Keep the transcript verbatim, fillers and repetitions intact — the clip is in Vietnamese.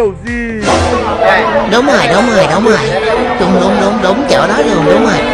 kiểu gì? Đúng rồi, đúng rồi, đúng rồi. Đúng đúng đúng đúng chỗ đó luôn, đúng rồi.